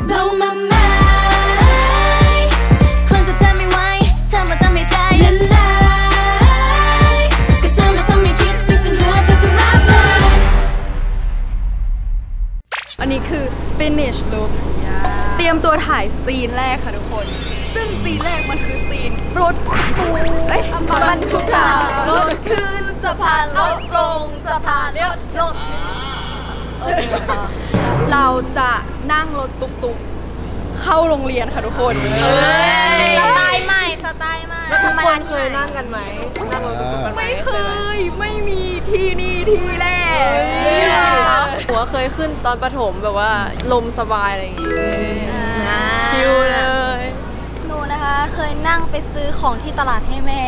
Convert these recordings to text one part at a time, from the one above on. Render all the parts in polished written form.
blow my mind คนจะทำไม่ไหวเธอมาทำให้ใจละลายก็เธอมาทำให้คิดที่จนหัวเธอจะรับเลยอันนี้คือ finish look เตรียมตัวถ่ายซีนแรกค่ะทุกคนซึ่งซีนแรกมันคือซีนรถตู้มันทุกอย่างรถขึ้นสะพานรถลงสะพานเลี้ยวรถเราจะนั่งรถตุกๆเข้าโรงเรียนค่ะทุกคนสไตล์ใหม่สไตล์ใหม่ทุกคนเคยนั่งกันไหมนั่งรถตุกๆกันไหมไม่เคยไม่มีที่นี่ที่แรกหัวเคยขึ้นตอนประถมแบบว่าลมสบายอะไรอย่างงี้ชิลเลยหนูนะคะเคยนั่งไปซื้อของที่ตลาดให้แม่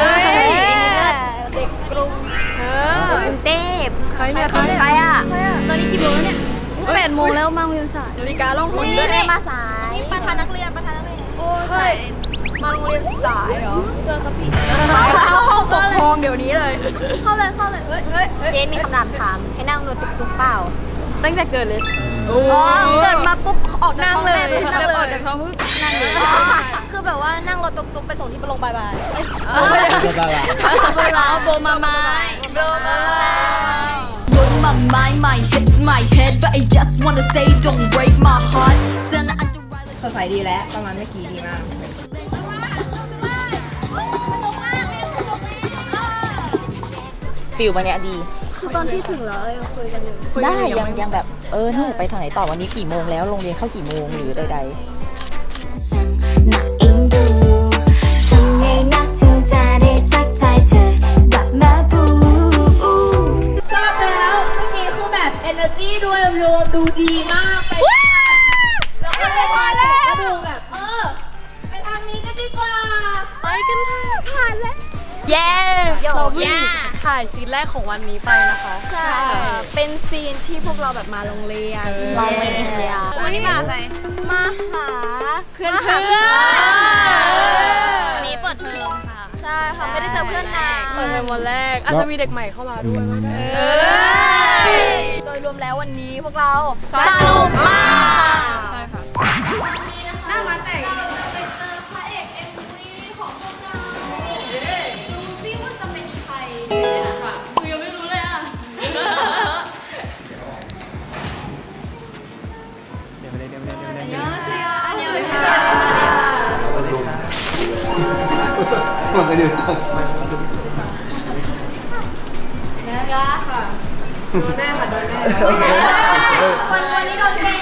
เด็กกรุงกรุงเทพใครเนี่ยใครอ่ะตอนนี้กี่โมงแล้วเนี่ย8 โมงแล้วมาโรงเรียนสายนาฬิกาล่องหนด้วยมาสายนี่ประธานนักเรียนโอ้ยมาโรงเรียนสายเหรอเจอครับพี่เข้าห้องปกครองเดี๋ยวนี้เลยเข้าเลยเจ๊มีคำถามให้นั่งรถตุ๊กๆเปล่าตั้งแต่เกิดเลยเกิดมาปุ๊บออกจากท้องแม่นั่งเลยออกจากท้องปุ๊บนั่งเลยคือแบบว่านั่งรถตุ๊กๆไปส่งที่โรงพยาบาลโบมาไม้ My mind, my hips, my head, but I just wanna say, don't break my heart. สดใสดีแล้วประมาณเมื่อกี้ดีมากฟิลวันนี้ดีคือตอนที่ถึงแล้วยังคุยกันอยู่ได้ยังแบบนี่ไปทางไหนต่อวันนี้กี่โมงแล้วโรงเรียนเข้ากี่โมงหรือใดๆ energy ด้วยรวมดูดีมากไปแล้วก็ไปผ่านแล้วก็ดูแบบไปทางนี้กันดีกว่าไปกันผ่านแล้วเย้เราเพิ่งถ่ายซีนแรกของวันนี้ไปนะคะใช่เป็นซีนที่พวกเราแบบมาโรงเรียนวันนี้มาใครมาหาเพื่อนวันนี้เปิดเทอมค่ะใช่ค่ะไม่ได้เจอเพื่อนนานเปิดเทอมวันแรกอาจจะมีเด็กใหม่เข้ามาด้วยโดยรวมแล้ววันนี้พวกเราสนุกมากใช่ค่ะนั่งมาแต่ไปเจอพระเอก MV ของพวกเราดูซิว่าจะเป็นใครเนี่ยค่ะคือยังไม่รู้เลยอ่ะเดี๋ยวอันนี้มันก็อยู่จังนะคะค่ะโดนแม่ค่ะโดนแม่วันนี้โดนแม่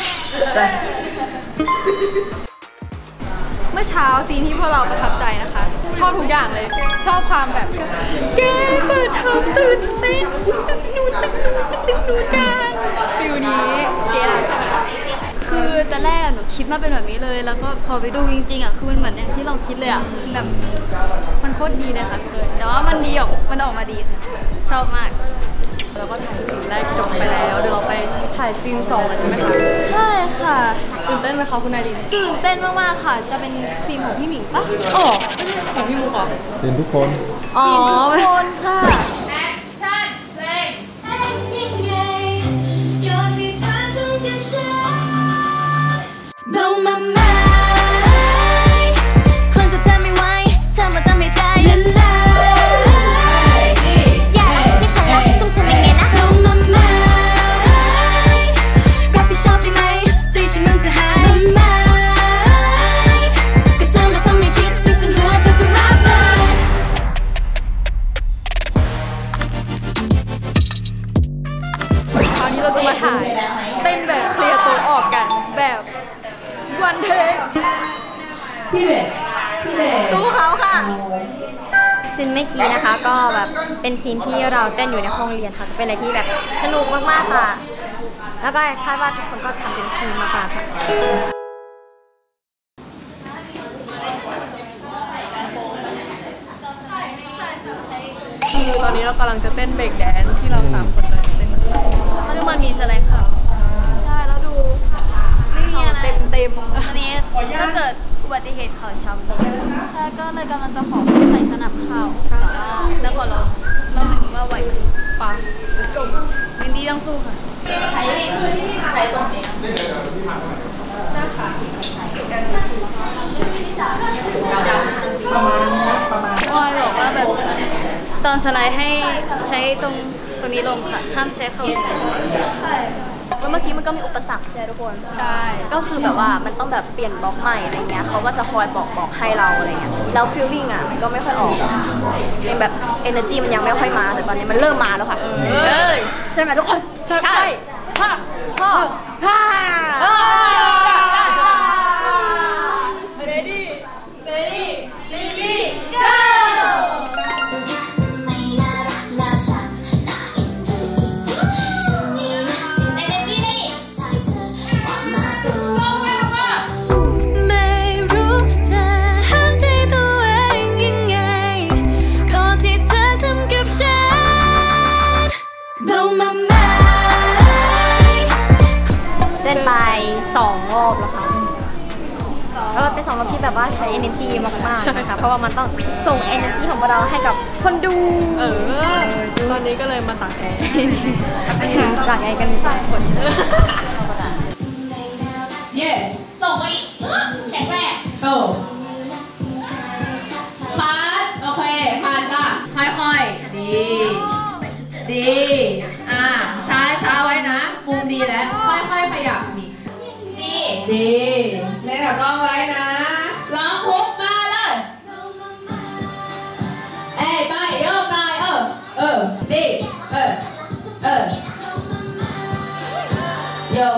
เมื่อเช้าซีนที่พวกเราประทับใจนะคะชอบทุกอย่างเลยชอบความแบบแกเปิดเทอมตื่นเต้นตึกนู่นกันฟิลนี้เก๋เราชอบคือตอนแรกหนูคิดมาเป็นแบบนี้เลยแล้วก็พอไปดูจริงๆอ่ะคือมันเหมือนอย่างที่เราคิดเลยอ่ะแบบมันโคตรดีเลยค่ะแต่ว่ามันออกมาดีค่ะชอบมากแล้วก็ถ่ายซีนแรกจบไปแล้วเดี๋ยวเราไปถ่ายซีน2กันใช่ไหมคะใช่ค่ะตื่นเต้นไหมคะคุณนายดินตื่นเต้นมากๆค่ะจะเป็นซีนของพี่หมิงปะไม่ใช่ของพี่มุกเหรอซีนทุกคนซีนทุกคนค่ะแอคชั่นเพลงBlow my mind คนจะทำไม่ไหวเธอมาทำให้ใจละลายอยากให้ฉันรักต้องทำยังไงนะ Blow my mind รับผิดชอบได้ไหมใจฉันมันจะหาย My mind ก็เธอมาทำให้คิดที่จนหัวเธอจะรับเลยคราวนี้เราจะมาถ่ายเต้นแบบเคลียร์ตัวออกกันแบบวันเทคพี่เบสสู้เขาค่ะซีนเมื่อกี้นะคะก็แบบเป็นซีนที่เราเต้นอยู่ในห้องเรียนค่ะเป็นอะไรที่แบบสนุกมากๆค่ะแล้วก็คาดว่าทุกคนก็ทำเป็นทีมมากๆค่ะคือตอนนี้เรากำลังจะเต้นเบรกแดนที่เรา3 คนเลยเต้นซึ่งมันมีแสดงข่าวใช่แล้วดูไม่มีอะไรเต็มอันนี้ก็เกิดอุบัติเหตุเข่าช้ำใช่ก็เลยกำลังจะขอใส่สนับเข่าแต่ว่าแล้วพอเราถึงว่าไหวปังวินดี้ต้องสู้ค่ะออยบอกว่าแบบตอนสไลด์ให้ใช้ตรงนี้ลงค่ะห้ามใช้เข้าใช่เมื่อกี้มันก็มีอุปสรรคใช่ทุกคนใช่ก็คือแบบว่ามันต้องแบบเปลี่ยนบล็อกใหม่อะไรเงี้ยเขาก็จะคอยบอกให้เราอะไรเงี้ยแล้วฟีลลิ่งอ่ะมันก็ไม่ค่อยออกเป็นแบบ energy มันยังไม่ค่อยมาแต่ตอนนี้มันเริ่มมาแล้วค่ะใช่ไหมทุกคนใช่พ่อ ready goเต้นไป2 รอบแล้วค่ะเป็น2 รอบที่แบบว่าใช้ energy มากๆนะคะเพราะว่ามันต้องส่ง energy ของเราให้กับคนดูตอนนี้ก็เลยมาตักแอร์ตักแอร์กัน3 คนเย่ส่งไปอีกแข็งแรงผ่านโอเคผ่านจ้ะค่อยๆดีช้าไว้นะมุมดีแล้วค่อยๆขยับดีเล่นกับกล้องไว้นะร้องฮุกมาเลยไปโยกหน่อยดีโยก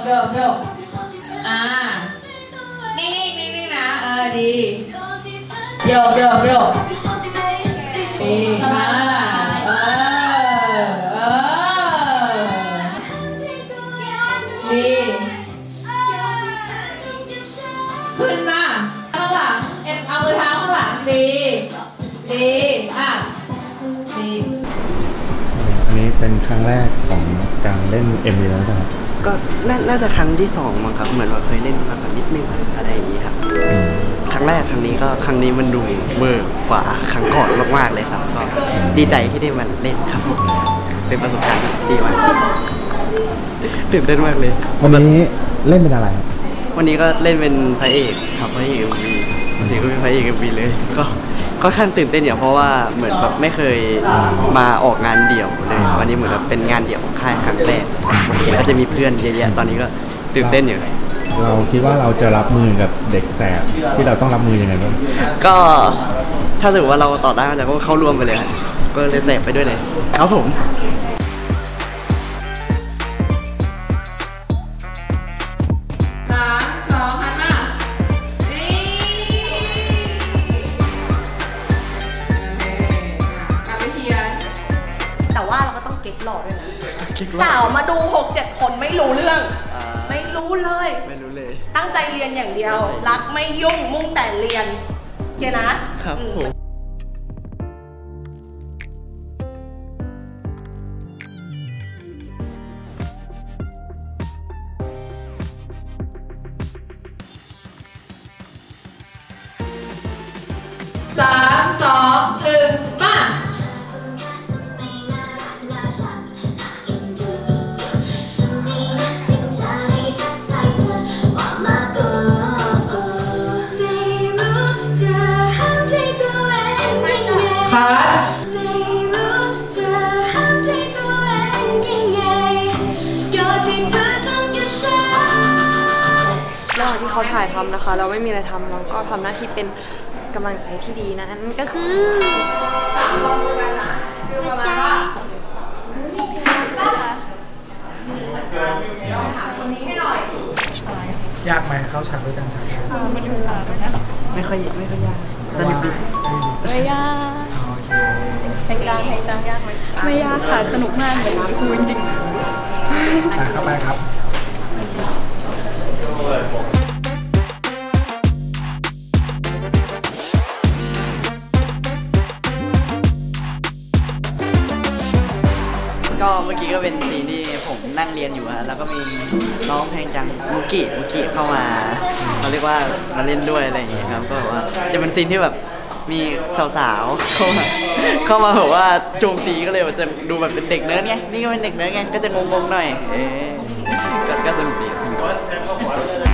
นิ่งนะดีโยกดีมาดีขึ้นมาข้างหลังเอามือเท้าข้างหลังดีอันนี้เป็นครั้งแรกของการเล่น MV แล้วครับก็น่าจะครั้งที่2มั้งครับเหมือนว่าเคยเล่นมาแบบนิดนึงอะไรอย่างนี้ครับครั้งนี้มันดูเวอร์กว่าครั้งก่อนมากๆเลยครับก็ดีใจที่ได้มาเล่นครับเป็นประสบการณ์ดีมากตื่นเต้นมากเลยวันนี้เล่นเป็นอะไรครับวันนี้ก็เล่นเป็นพระเอกครับพระเอก MV วันนี้ก็เป็นพระเอก MV เลยก็ค่อนข้างตื่นเต้นอย่างเพราะว่าเหมือนแบบไม่เคยมาออกงานเดี่ยวเลยวันนี้เหมือนแบบเป็นงานเดี่ยวของค่ายครั้งแรกก็จะมีเพื่อนเยอะๆตอนนี้ก็ตื่นเต้นอยู่เราคิดว่าเราจะรับมือกับเด็กแสบที่เราต้องรับมือยังไงบ้างก็ถ้าสมมติว่าเราต่อได้เราก็เข้าร่วมไปเลยก็เลยแสบไปด้วยเลยครับผมสาวมาดู 6-7 คนไม่รู้เรื่องไม่รู้เลยตั้งใจเรียนอย่างเดียวรักไม่ยุ่งมุ่งแต่เรียนโอเคนะครับผม 3 2 1มาระหว่างที่เขาถ่ายทำนะคะเราไม่มีอะไรทำเราก็ทำหน้าที่เป็นกำลังใจที่ดีนั้นก็คืออยากไหมเข้าฉากด้วยกันฉากไม่ดูค่ะไม่ค่อยยากสนุกดีไม่ยากเพลงกลางยากไหมไม่ยากค่ะสนุกมากเลยครูจริงๆเข้าไปครับก็เมื่อกี้ก็เป็นซีนที่ผมนั่งเรียนอยู่ฮะแล้วก็มีน้องเพลงจังมุกิเข้ามาเขาเรียกว่ามาเล่นด้วยอะไรอย่างเงี้ยครับก็แบบว่าจะเป็นซีนที่แบบมีสาวๆเข้ามาแบบว่าโจมตีก็เลยจะดูแบบเป็นเด็กเนิร์ดไงนี่ก็เป็นเด็กเนิร์ดไงก็จะงงๆหน่อยก็สนุกดีครับ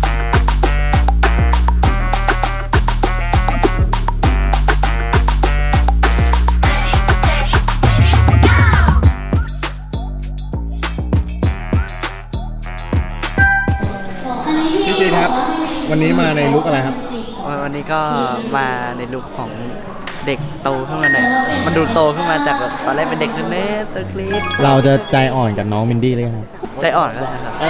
พี่ชีครับ วันนี้มาในลุคอะไรครับวันนี้ก็มาในลุคของเด็กโตขึ้นมาหน่อยมันดูโตขึ้นมาจากแบบตอนแรกเป็นเด็กเล็กตัวเล็กเราจะใจอ่อนกับน้องมินดี้เลยครับใจอ่อนก็ได้ครับ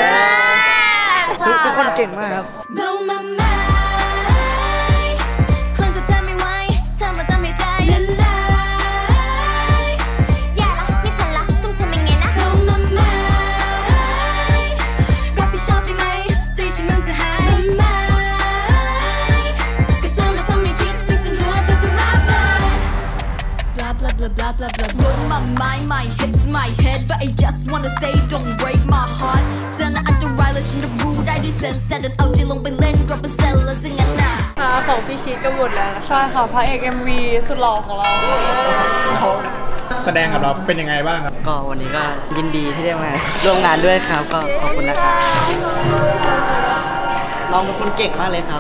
ทุกคนเก่งมากครับ Blow my mind คลื่นจะเธอไม่ไหวเธอมาทำให้ใจละลายอย่าละไม่ทันละต้องทำยังไงนะ Blow my mind รับผิดชอบได้ไหมใจฉันมันจะหาย My mind ก็เธอมาทำให้คิดที่จนหัวเธอจะรัก Blah blah blah blah blah blah Blow my mind my hips my head but I just wanna say don't break my heart เธอน่ะอันตรายและฉันรับรู้ได้ด้วยเซนส์แต่ดันเอาใจลงไปเล่นดรอปเปอร์เซ็นต์แล้วสิงั้นน่ะของพี่ชีก็หมดแล้วนะใช่ค่ะพระเอก MV สุดหล่อของเราแสดงกับเราเป็นยังไงบ้างครับก็วันนี้ก็ยินดีที่ได้มาร่วมงานด้วยครับก็ขอบคุณนะครับน้องเป็นคนเก่งมากเลยครับ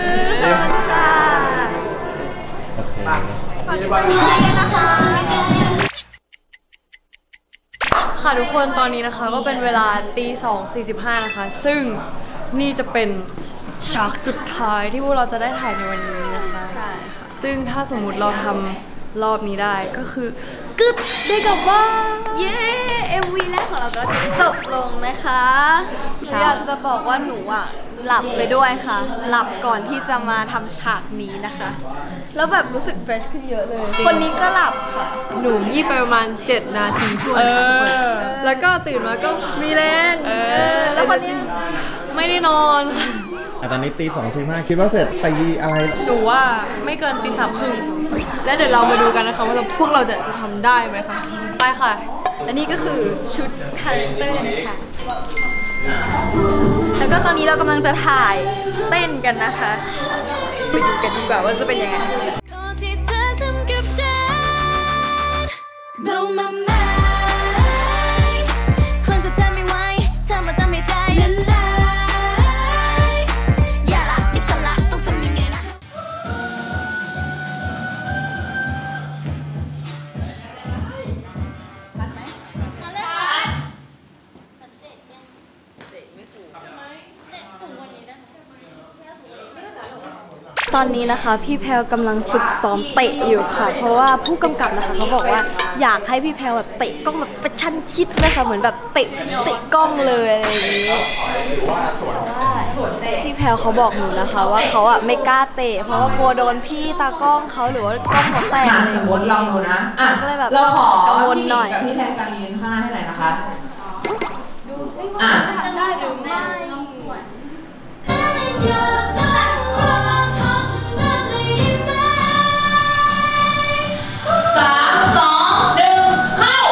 ค่ะทุกคนตอนนี้นะคะก็เป็นเวลาตี 2:45 นะคะซึ่งนี่จะเป็นฉากสุดท้ายที่พวกเราจะได้ถ่ายในวันนี้นะคะใช่ค่ะซึ่งถ้าสมมุติเราทำรอบนี้ได้ก็คือกึ๊บได้กลับบ้านเย้ MV แรกของเราก็จะจบลงนะคะหนูอยากจะบอกว่าหนูอ่ะหลับไปด้วยค่ะ หลับก่อนที่จะมาทำฉากนี้นะคะ แล้วแบบรู้สึกเฟรชขึ้นเยอะเลย คนนี้ก็หลับค่ะหนูยี่ไปประมาณ7 นาทีช่วงแล้วก็ตื่นมาก็มีแรงแล้วคนนี้ไม่ได้นอนตอนนี้ตี 2:45คิดว่าเสร็จตีอะไรหนูว่าไม่เกินตี 3:30แล้วเดี๋ยวเรามาดูกันนะคะว่าพวกเราจะทำได้ไหมคะไปค่ะและนี่ก็คือชุดคาแรคเตอร์ค่ะ แล้วก็ตอนนี้เรากำลังจะถ่ายเต้นกันนะคะ ไปดูกันดีกว่าว่าจะเป็นยังไงที่เธอทำกับฉัน Blow my mind คลื่นจะเธอไม่ไหวเธอมาทำให้ใจละลายอย่าละไม่ทันละต้องทำยังไงนะตอนนี้นะคะพี่แพลวกำลังฝึกซ้อมเตะอยู่ค่ะ เพราะว่าผู้กำกับนะคะเขาบอกว่าอยากให้พี่แพลวแบบเตะกล้องแบบประชันชิดเลยค่ะเหมือนแบบเตะกล้องเลยอะไรอย่างนี้พี่แพลวเขาบอกหนูนะคะว่าเขาอ่ะไม่กล้าเตะเพราะว่ากลัวโดนพี่ตากล้องเขาหรือว่ากล้องเขาแตกอะไรอย่างสมมตินี้เราดูนะก็เลยแบบเราขอกังวลหน่อยกับพี่แพนกลางยืนข้างหน้าให้หน่อยนะคะดูซิว่าจะทำได้หรือไม่ 3 2 1 เข้า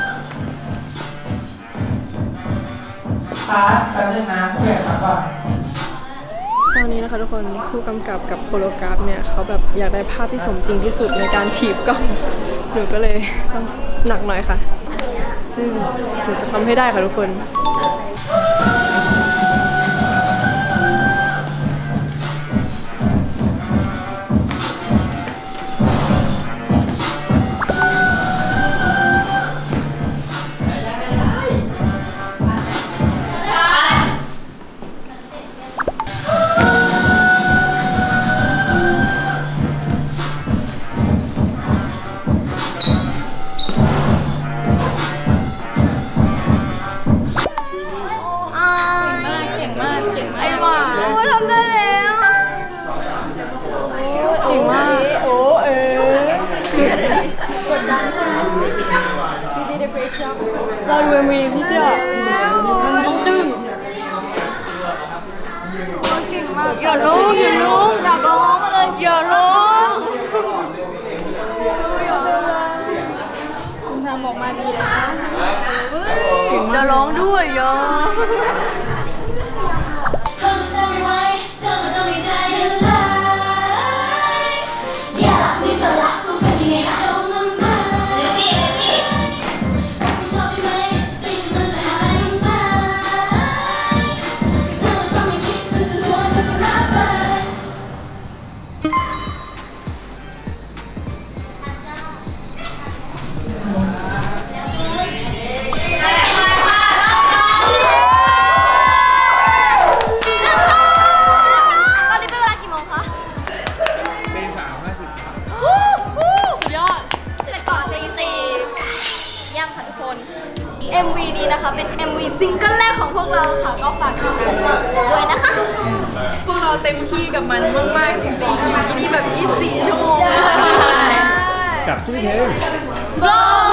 ครับแป๊บนึงนะเพื่อนครับก่อนตอนนี้นะคะทุกคนผู้กำกับกับโคโรกราฟเนี่ยเขาแบบอยากได้ภาพที่สมจริงที่สุดในการถีบกล้องหนูก็เลยต้องหนักหน่อยค่ะ ซึ่งหนูจะทำให้ได้ค่ะทุกคน เราดูMVพี่เชื่อมันต้องจึ้งเก่งมากอย่าร้องอย่าร้องอยากร้องมาเลยอย่าร้องทำออกมาดีนะอย่าร้องด้วยอย่าคงจะทำไม่ไหวเธอมาทำให้ใจละลายอย่าละไม่ทันละต้องทำยังไงนะ Blow my mind รับผิดชอบได้ไหมใจฉันมันจะหายไป MV นี้นะคะเป็น MV ซิงเกิลแรกของพวกเราค่ะก็ฝากติดตามด้วยนะคะ พวกเราเต็มที่กับมันมากๆจริงๆอยู่ที่นี่แบบ24 ชั่วโมงเลยค่ะกับชื่อเพลง Blow